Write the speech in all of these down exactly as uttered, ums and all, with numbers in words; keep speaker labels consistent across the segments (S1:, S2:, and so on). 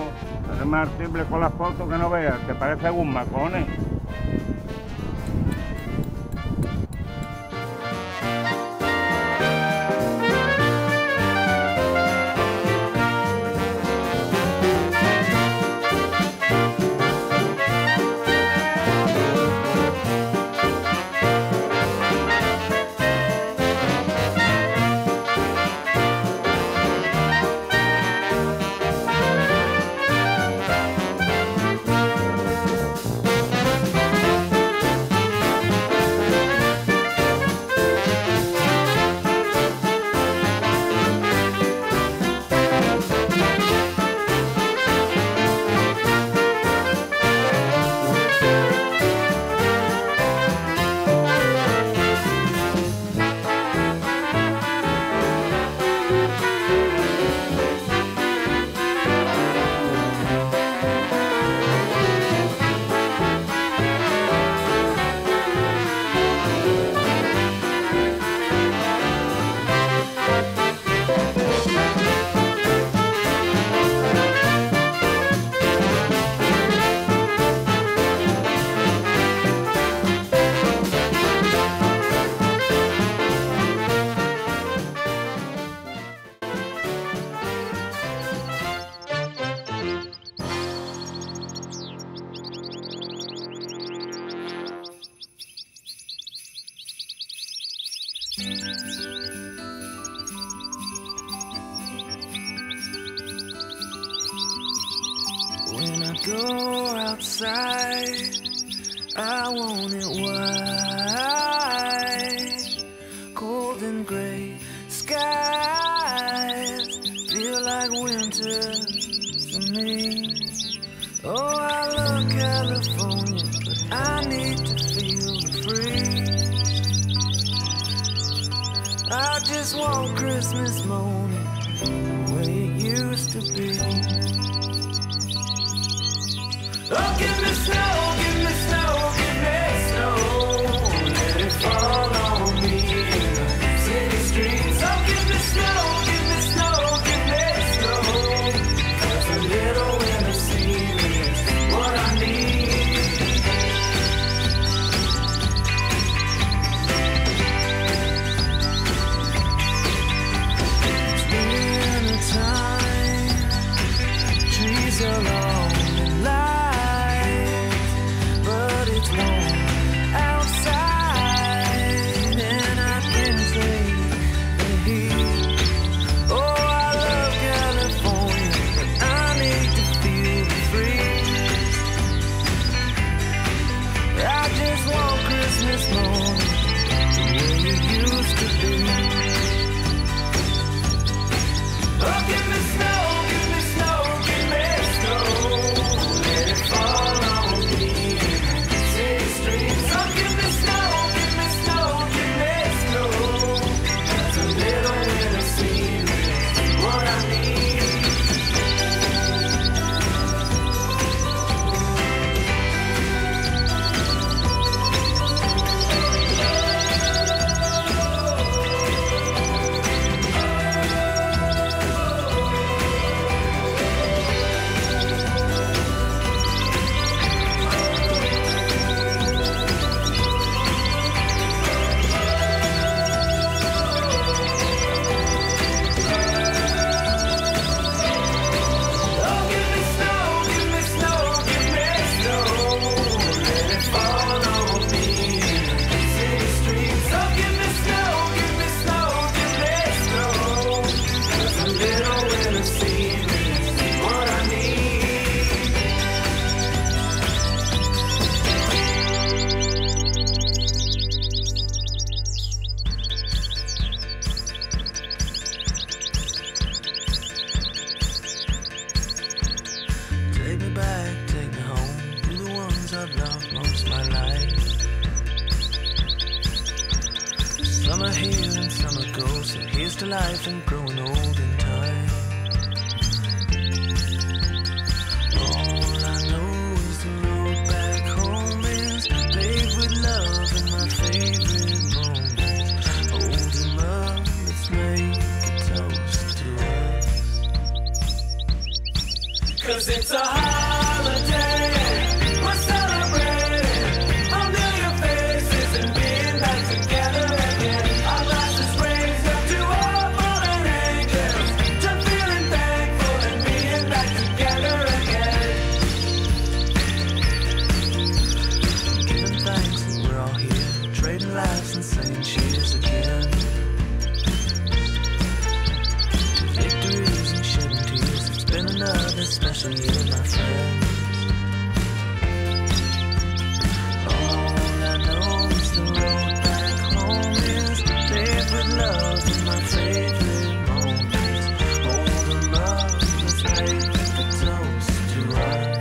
S1: hermano. Eres más artible con las fotos que no veas. Te parece un macones.
S2: When I go outside, I want it white, cold and gray skies feel like winter to me. Oh, I love California, but I need to feel the freeze. I just want Christmas morning the way it used to be. Oh, give me snow, give me snow, give me snow. Let it fall on me in the city streets. Oh, give me snow, give me snow, give me snow. 'Cause a little winter season is what I need. It's winter time, trees are long and light. Christmas morning, the way it used to be. Oh, give me snow, give me snow, give me snow. Let it fall on me in the city streets. Oh, give me snow, give me snow, give me snow. That's a little winter season, what I need. Life and growing old in time. All I know is the road back home is paved with love and my favorite moments. Hold them up, let's make a toast to us. 'Cause 'Cause it's a holiday. We're celebrating a million faces and being back together again. Our glasses raised up to our fallen angels, just feeling thankful and being back together again. Giving thanks that we're all here, trading lives and saying cheers again. Victories and shedding tears, it's been another special year, my friends. All I know is the road back home is paved with love and my favorite moments. All the love is made the toast to us.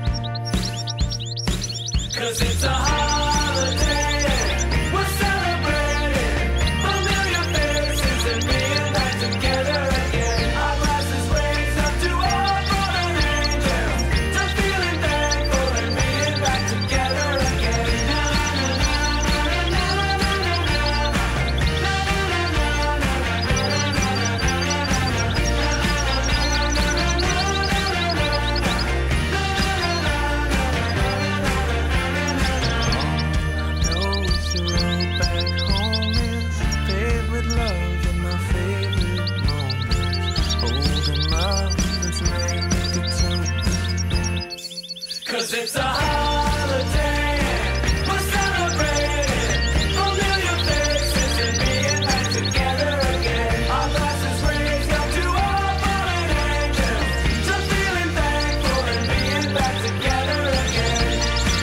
S2: 'Cause it's a holiday. We're celebrating a million faces and being back together again. Our glasses raised up to our fallen angels, just feeling thankful and being back together again. Na na na na na na na Cause it's a holiday. We're celebrating a million faces and being back together again. Our glasses raised up to our fallen angels, just feeling thankful and being back together again.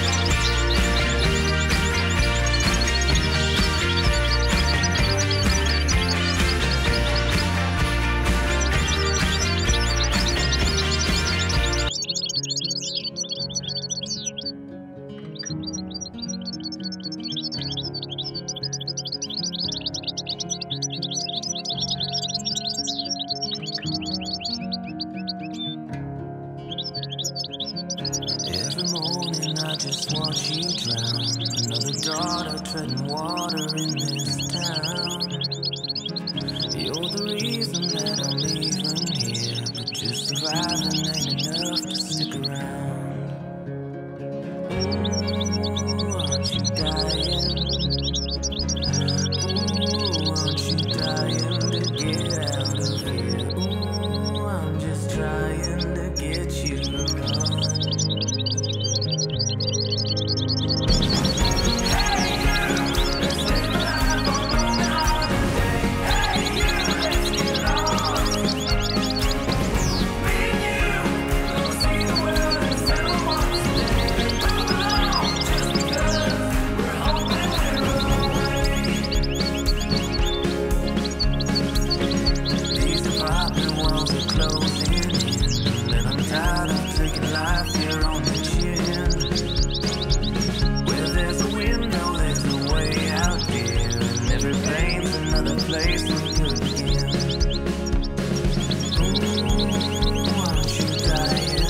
S2: Every morning I just watch you drown. Another daughter treading water in this town. You're the reason that I'm even here, but just surviving ain't enough to stick around. Ooh, aren't you dying? Ooh, aren't you dying to get out of here? Ooh, I'm just trying to get you to run. These apartment walls are closing in, and I'm tired of taking life here on the chin. Where there's a window, there's a way out here, and every plane's another place we could begin. Ooh, aren't you dying?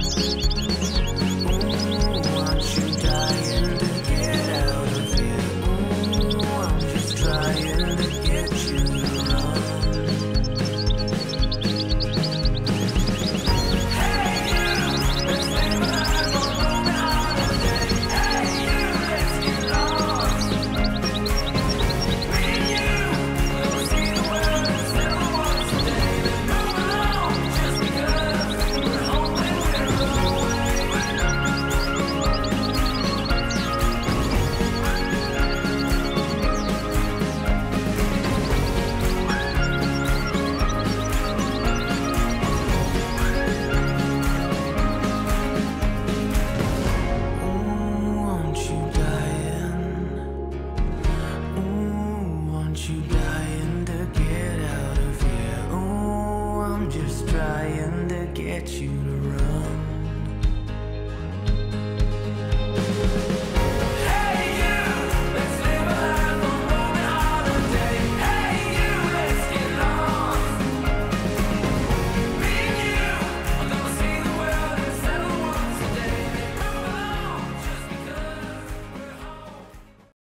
S2: Ooh, aren't you dying to get out of here? Ooh, I'm just trying to get you to run. Ooh, aren't you dying? Ooh, aren't you dying to get out of here? Ooh, I'm just trying to get you to run.